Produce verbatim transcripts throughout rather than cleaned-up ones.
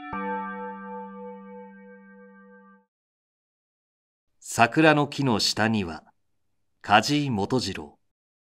桜の木の下には、梶井元次郎。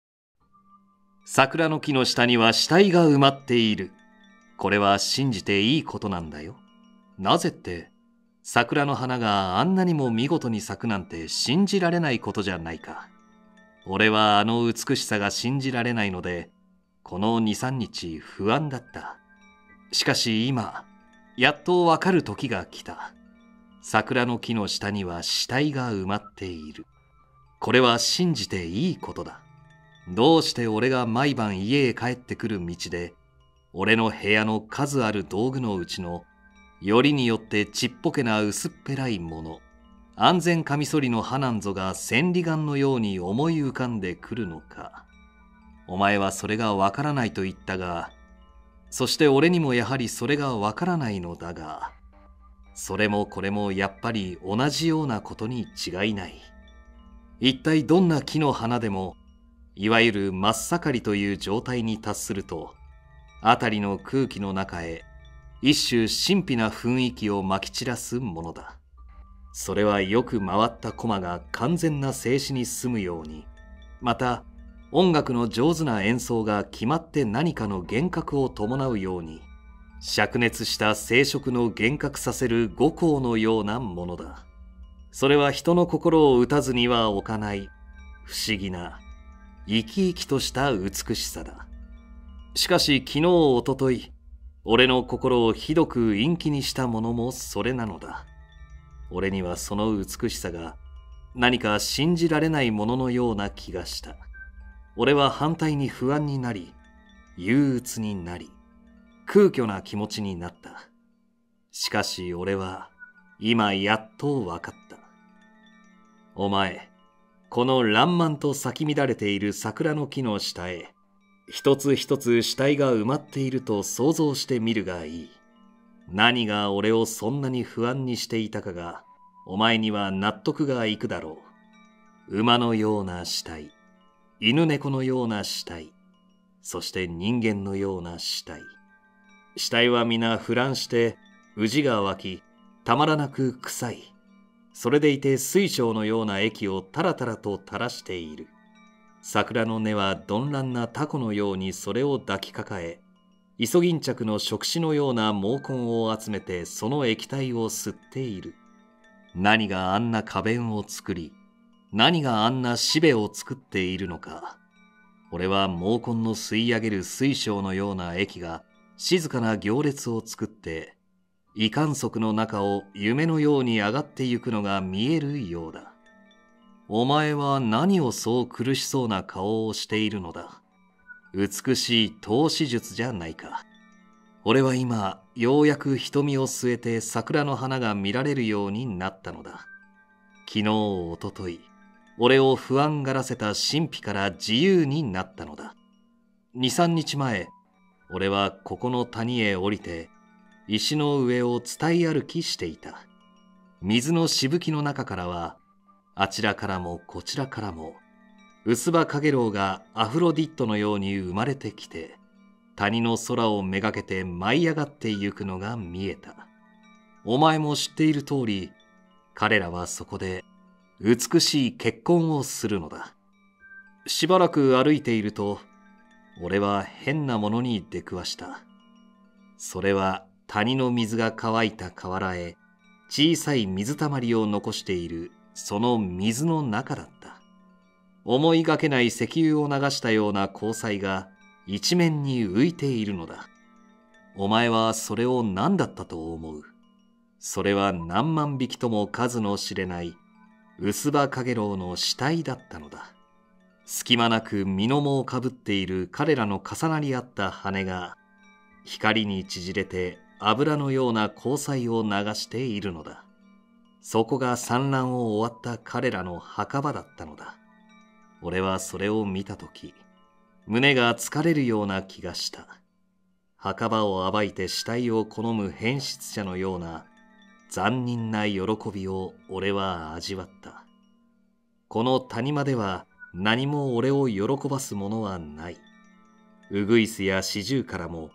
桜の木の下には死体が埋まっている。これは信じていいことなんだよ。なぜって、桜の花があんなにも見事に咲くなんて信じられないことじゃないか。俺はあの美しさが信じられないので、この二三日不安だった。しかし今、やっとわかる時が来た。桜の木の下には死体が埋まっている。これは信じていいことだ。どうして俺が毎晩家へ帰ってくる道で、俺の部屋の数ある道具のうちの、よりによってちっぽけな薄っぺらいもの、安全カミソリの刃なんぞが千里眼のように思い浮かんでくるのか。お前はそれがわからないと言ったが、そして俺にもやはりそれがわからないのだが、それもこれもやっぱり同じようなことに違いない。一体どんな木の花でも、いわゆる真っ盛りという状態に達すると、あたりの空気の中へ一種神秘な雰囲気をまき散らすものだ。それはよく回った駒が完全な静止に進むように、また音楽の上手な演奏が決まって何かの幻覚を伴うように、灼熱した生殖の幻覚させる五光のようなものだ。それは人の心を打たずには置かない不思議な生き生きとした美しさだ。しかし昨日おととい、俺の心をひどく陰気にしたものもそれなのだ。俺にはその美しさが何か信じられないもののような気がした。俺は反対に不安になり、憂鬱になり、空虚な気持ちになった。しかし俺は今やっとわかった。お前、この爛漫と咲き乱れている桜の木の下へ、一つ一つ死体が埋まっていると想像してみるがいい。何が俺をそんなに不安にしていたかが、お前には納得がいくだろう。馬のような死体、犬猫のような死体、そして人間のような死体。死体は皆腐乱してうじが湧き、たまらなく臭い。それでいて水晶のような液をたらたらと垂らしている。桜の根は鈍乱なタコのようにそれを抱きかかえ、イソギンチャクの触手のような毛根を集めてその液体を吸っている。何があんな花弁を作り、何があんなしべを作っているのか。俺は毛根の吸い上げる水晶のような液が静かな行列を作って、異観測の中を夢のように上がってゆくのが見えるようだ。お前は何をそう苦しそうな顔をしているのだ。美しい透視術じゃないか。俺は今ようやく瞳を据えて桜の花が見られるようになったのだ。昨日おととい、俺を不安がらせた神秘から自由になったのだ。二三日前、俺はここの谷へ降りて石の上を伝い歩きしていた。水のしぶきの中からは、あちらからもこちらからも、薄葉かげろうがアフロディットのように生まれてきて、谷の空をめがけて舞い上がってゆくのが見えた。お前も知っている通り、彼らはそこで美しい結婚をするのだ。しばらく歩いていると、俺は変なものに出くわした。それは谷の水が乾いた河原へ小さい水たまりを残しているその水の中だった。思いがけない石油を流したような光彩が一面に浮いているのだ。お前はそれを何だったと思う？それは何万匹とも数の知れない薄葉かげろうの死体だったのだ。隙間なく身の毛をかぶっている彼らの重なり合った羽が光に縮れて油のような光彩を流しているのだ。そこが産卵を終わった彼らの墓場だったのだ。俺はそれを見たとき、胸が疲れるような気がした。墓場を暴いて死体を好む変質者のような残忍な喜びを俺は味わった。この谷間では何も俺を喜ばすものはない。ウグイスやシジュウカラも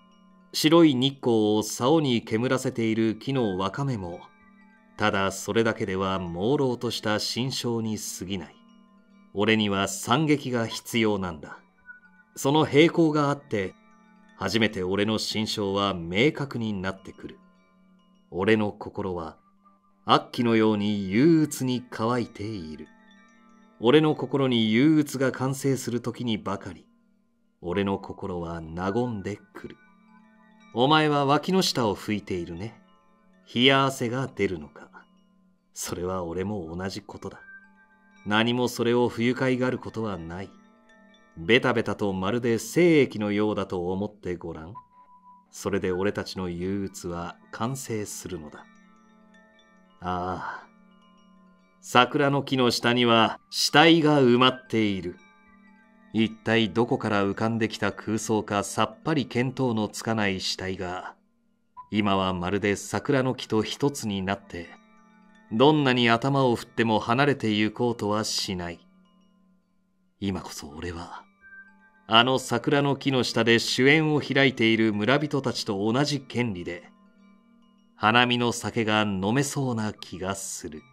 白い日光を竿に煙らせている木のわかめも、ただそれだけでは朦朧とした心象に過ぎない。俺には惨劇が必要なんだ。その並行があって、初めて俺の心象は明確になってくる。俺の心は、悪鬼のように憂鬱に乾いている。俺の心に憂鬱が完成するときにばかり、俺の心は和んでくる。お前は脇の下を拭いているね。冷や汗が出るのか。それは俺も同じことだ。何もそれを不愉快がることはない。ベタベタとまるで精液のようだと思ってごらん。それで俺たちの憂鬱は完成するのだ。ああ、桜の木の下には死体が埋まっている。一体どこから浮かんできた空想かさっぱり見当のつかない死体が、今はまるで桜の木と一つになって、どんなに頭を振っても離れて行こうとはしない。今こそ俺は、あの桜の木の下で酒宴を開いている村人たちと同じ権利で、花見の酒が飲めそうな気がする。